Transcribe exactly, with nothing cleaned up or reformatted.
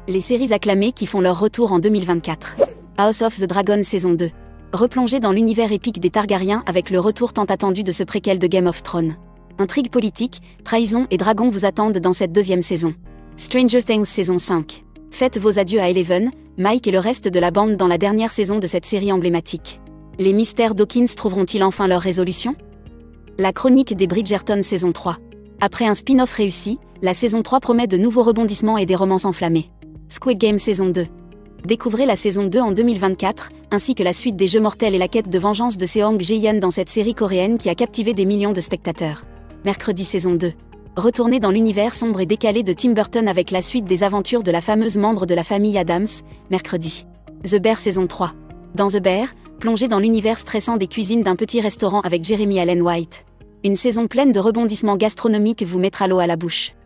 Les séries acclamées qui font leur retour en deux mille vingt-quatre. House of the Dragon saison deux. Replongez dans l'univers épique des Targaryens avec le retour tant attendu de ce préquel de Game of Thrones. Intrigue politique, trahison et dragons vous attendent dans cette deuxième saison. Stranger Things saison cinq. Faites vos adieux à Eleven, Mike et le reste de la bande dans la dernière saison de cette série emblématique. Les mystères Dawkins trouveront-ils enfin leur résolution? La chronique des Bridgerton saison trois. Après un spin-off réussi, la saison trois promet de nouveaux rebondissements et des romances enflammées. Squid Game saison deux. Découvrez la saison deux en deux mille vingt-quatre, ainsi que la suite des Jeux mortels et la quête de vengeance de Seong Jae-hyun dans cette série coréenne qui a captivé des millions de spectateurs. Mercredi saison deux. Retournez dans l'univers sombre et décalé de Tim Burton avec la suite des aventures de la fameuse membre de la famille Addams, mercredi. The Bear saison trois. Dans The Bear, plongez dans l'univers stressant des cuisines d'un petit restaurant avec Jeremy Allen White. Une saison pleine de rebondissements gastronomiques vous mettra l'eau à la bouche.